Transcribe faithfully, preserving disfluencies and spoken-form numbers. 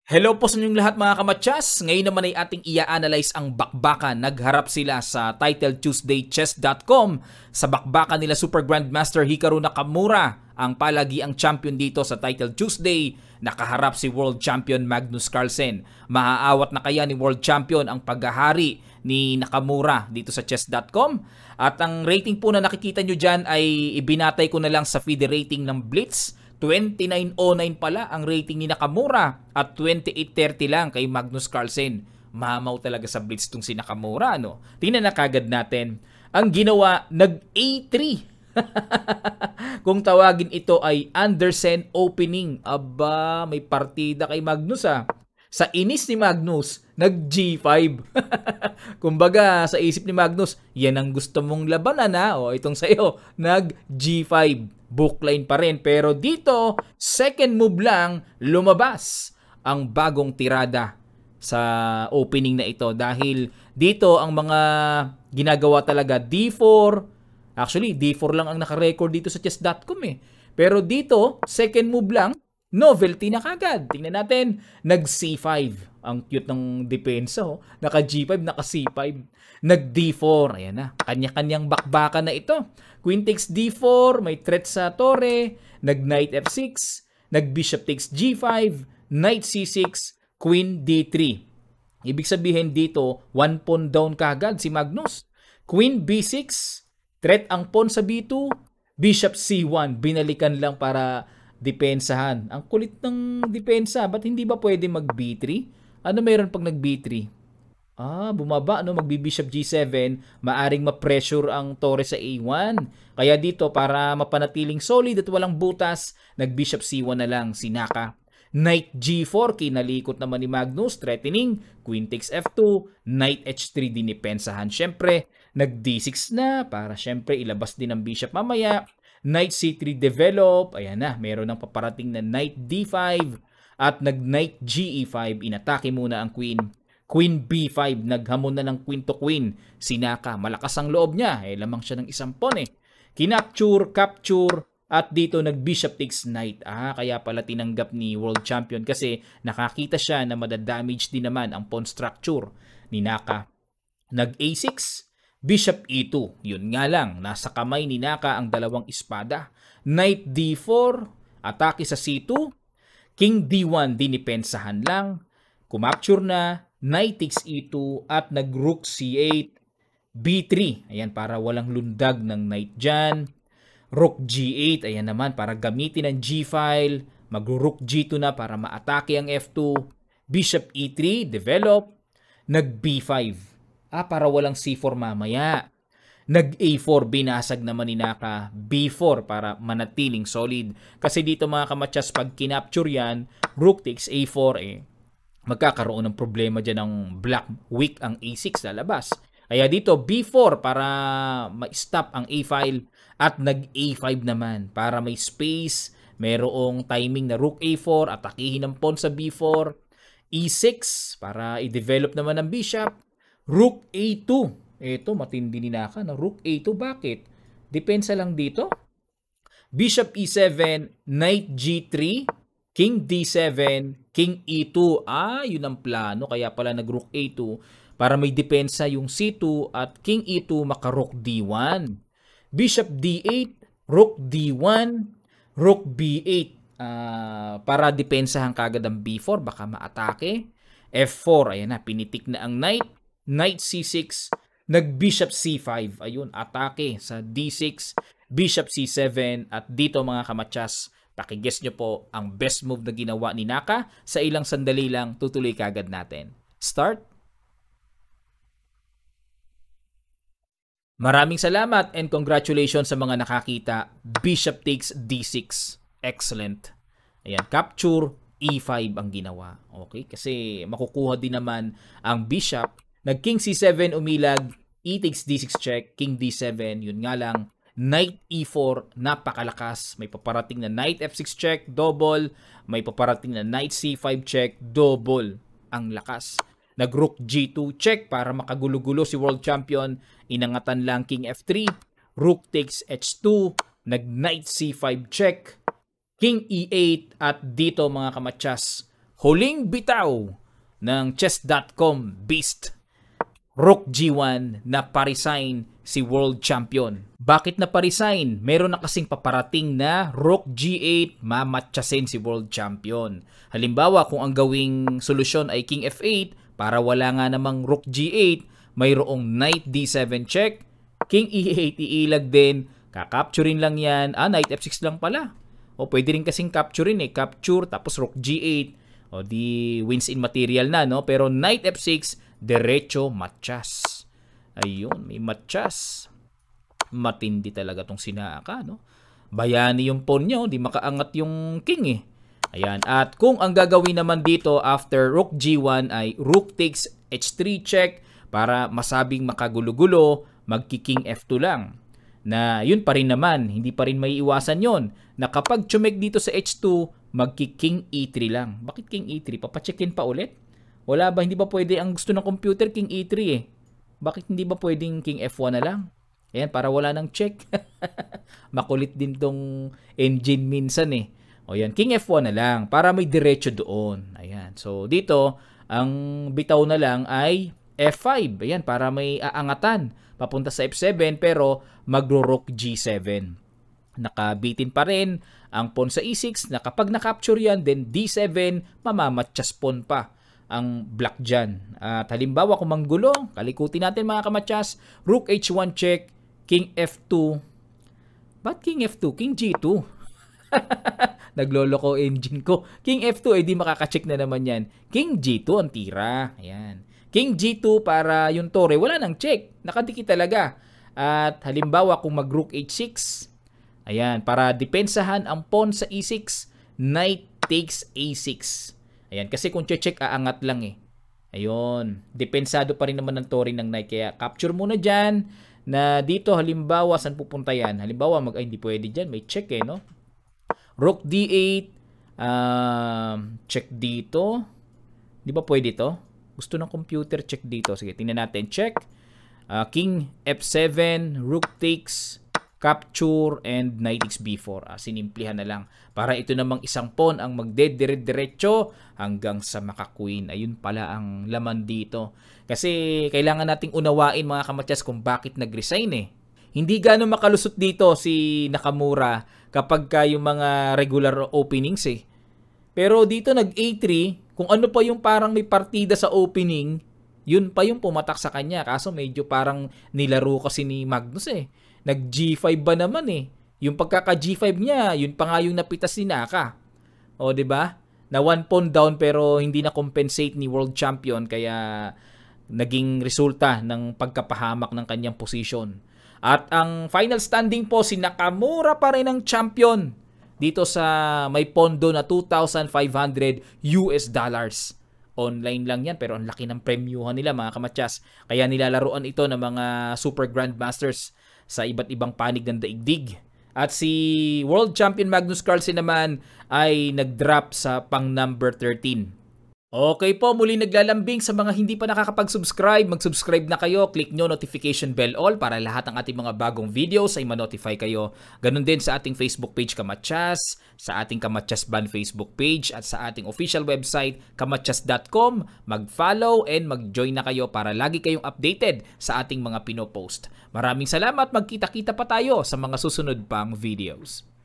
Hello po sa inyong lahat mga kamatsas. Ngayon naman ay ating i-analyze ang bakbakan. Nagharap sila sa Title Tuesday Chess dot com. Sa bakbakan nila Super Grandmaster Hikaru Nakamura, ang palagiang champion dito sa Title Tuesday. Nakaharap si World Champion Magnus Carlsen. Maaawat na kaya ni World Champion ang paghahari ni Nakamura dito sa chess dot com? At ang rating po na nakikita nyo dyan ay ibinatay ko na lang sa feed rating ng Blitz. twenty-nine oh nine pala ang rating ni Nakamura at twenty-eight thirty lang kay Magnus Carlsen. Mamaw talaga sa Blitz tong si Nakamura, no? Tingnan na kagad natin. Ang ginawa, nag-A three. Kung tawagin ito ay Andersen opening. Aba, may partida kay Magnus ah. Sa inis ni Magnus, nag-G five. Kumbaga, sa isip ni Magnus, yan ang gusto mong labanan ha. O, itong sa'yo, nag-G five. Bookline pa rin. Pero dito, second move lang, lumabas ang bagong tirada sa opening na ito. Dahil dito, ang mga ginagawa talaga, D four. Actually, D four lang ang nakarecord dito sa chess dot com eh. Pero dito, second move lang, novelty na kagad. Tingnan natin, nag-C five. Ang cute ng depensa, oh. Naka-G five, naka-C five. Nag-D four. Ayan na. Kanya-kanyang bakbakan na ito. Queen takes D four, may threat sa torre. Nag-Knight F six. Nag-Bishop takes G five. Knight C six. Queen D three. Ibig sabihin dito, one pawn down kagad si Magnus. Queen B six. Threat ang pawn sa B two. Bishop C one. Binalikan lang para depensahan. Ang kulit ng depensa. Ba't hindi ba pwede mag B three? Ano meron pag nag B three? Ah, bumaba, no? Magbi-Bishop G seven. Maaring ma-pressure ang torre sa A one. Kaya dito, para mapanatiling solid at walang butas, nag-Bishop C one na lang si Naka. Knight G four, kinalikot naman ni Magnus, threatening. Queen takes F two. Knight H three, dinipensahan. Siyempre, nag-D six na para siyempre ilabas din ang bishop mamaya. Knight C three develop. Ayan na, meron ng paparating na Knight D five. At nag-Knight G E five. Inatake muna ang Queen. Queen B five. Naghamon na ng Queen to Queen. Si Naka, malakas ang loob niya. Eh, lamang siya ng isang pawn eh. Kinapture, capture. At dito nag-Bishop takes Knight. Ah, kaya pala tinanggap ni World Champion kasi nakakita siya na madadamage din naman ang pawn structure ni Naka. Nag-A six. Bishop E two. Yun nga lang, nasa kamay ni Naka ang dalawang espada. Knight D four. Atake sa C two. King D one, dinipensahan lang. Kumapture na. Knight takes E two. At nag-Rook C eight. B three. Ayan, para walang lundag ng Knight dyan. Rook G eight. Ayan naman, para gamitin ang G file. Mag-Rook G two na para maatake ang F two. Bishop E three. Develop. Nag-B five. Ah, para walang C four mamaya. Nag-A four, binasag naman ni Naka. B four para manatiling solid. Kasi dito mga kamatsas, pag kinapture yan, Rook takes A four, eh, magkakaroon ng problema dyan ng black. Weak ang A six lalabas. Kaya dito, B four para ma-stop ang A file. At nag-A five naman para may space. Merong timing na Rook A four, atakihin ang pawn sa B four. E six para i-develop naman ang bishop. Rook A two. Ito, matindi ni Naka. No? Rook A two, bakit? Depensa lang dito. Bishop E seven, Knight G three, King D seven, King E two. Ah, yun ang plano. Kaya pala nag-Rook A two para may depensa yung C two at King E two maka-Rook D one. Bishop D eight, Rook D one, Rook B eight. Uh, para depensahan kagad ang B four. Baka maatake. F four, ayan na. Pinitik na ang Knight. Knight C six, nag-Bishop C five. Ayun, atake sa D six, Bishop C seven. At dito mga kamatsas, pakiguess nyo po ang best move na ginawa ni Naka. Sa ilang sandali lang, tutuloy kagad natin. Start. Maraming salamat and congratulations sa mga nakakita. Bishop takes D six. Excellent. Ayan, capture, E five ang ginawa. Okay, kasi makukuha din naman ang bishop. Nag-King C seven umilag, E takes D six check, King D seven, yun nga lang. Knight E four, napakalakas. May paparating na Knight F six check, double. May paparating na Knight C five check, double. Ang lakas. Nag-Rook G two check para makagulo-gulo si World Champion. Inangatan lang King F three. Rook takes H two. Nag-Knight C five check. King E eight at dito mga kamatsas, huling bitaw ng chess dot com beast, Rook G one, na pa-resign si world champion. Bakit na pa-resign? Meron na kasing paparating na Rook G eight, mamatyasin si world champion. Halimbawa, kung ang gawing solusyon ay King F eight, para wala nga namang Rook G eight, mayroong Knight D seven check, King E eight iilag din, kakapturin lang yan, ah, Knight F six lang pala. O pwede rin kasing capturein eh, capture tapos Rook G eight, o di wins in material na, no? Pero Knight F six, derecho matchas. Ayun, may matchas. Matindi talaga tong sinaka, no? Bayani yung pawn nyo, di makaangat yung king eh. Ayan, at kung ang gagawin naman dito after Rook G one ay Rook takes H three check para masabing makagulo-gulo, magki-King F two lang. Na yun pa rin naman, hindi pa rin may iwasan yon na kapag chumek dito sa H two, magki-King E three lang. Bakit King E three? Papacheckin pa ulit? Wala ba? Hindi ba pwede ang gusto ng computer King E three eh? Bakit hindi ba pwedeng King F one na lang? Ayan, para wala nang check. Makulit din tong engine minsan eh. O yan, King F one na lang para may diretso doon. Ayan. So dito, ang bitaw na lang ay F five. Ayan, para may aangatan papunta sa F seven pero magro-Rook G seven. Nakabitin pa rin ang pawn sa E six na kapag na-capture yan, then D seven, mamamatchas pawn pa ang black dyan. At halimbawa kung manggulo, kalikutin natin mga kamatsas, Rook H one check, King F two. Ba't King F two? King G two. Nagloloko engine ko. King F two, eh di makakacheck na naman yan. King G two ang tira. Ayan. King G two para yung tore, wala nang check. Nakadikit talaga. At halimbawa kung mag Rook H six, ayan, para depensahan ang pawn sa E six, Knight takes A six. Ayan, kasi kung check, aangat lang eh. Ayun, depensado pa rin naman ng tore ng Knight. Kaya capture muna dyan na dito halimbawa, saan pupunta yan? Halimbawa, mag, ay, hindi pwede dyan. May check eh, no? Rook D eight, um, check dito. Di ba pwede to? Gusto ng computer, check dito. Sige, tingnan natin. Check. Uh, King F seven, Rook takes, capture, and Knight takes B four. Ah, sinimplihan na lang. Para ito namang isang pawn ang magdedire-diretso hanggang sa maka-queen. Ayun pala ang laman dito. Kasi kailangan nating unawain mga kamatyas kung bakit nag-resign eh. Hindi gano'ng makalusot dito si Nakamura kapag ka yung mga regular openings eh. Pero dito nag-A three, kung ano pa yung parang may partida sa opening, yun pa yung pumatak sa kanya. Kaso medyo parang nilaro kasi ni Magnus eh. Nag-G five ba naman eh. Yung pagkaka-G five niya, yun pa nga yung napitas ni Naka. O, di ba? Na one pawn down pero hindi na compensate ni world champion kaya naging resulta ng pagkapahamak ng kanyang position. At ang final standing po, si Nakamura pa rin ang champion dito sa may pondo na two thousand five hundred U S dollars. Online lang yan pero ang laki ng premyuhan nila mga kamatyas. Kaya nilalaroan ito ng mga super grandmasters sa iba't ibang panig ng daigdig. At si world champion Magnus Carlsen naman ay nag-drop sa pang number thirteen. Okay po, muli naglalambing sa mga hindi pa nakakapag-subscribe. Mag-subscribe na kayo, click nyo notification bell all para lahat ng ating mga bagong videos ay ma-notify kayo. Ganon din sa ating Facebook page Kamatyas, sa ating Kamatyas Ban Facebook page at sa ating official website kamatyas dot com. Mag-follow and mag-join na kayo para lagi kayong updated sa ating mga pinopost. Maraming salamat, magkita-kita pa tayo sa mga susunod pang videos.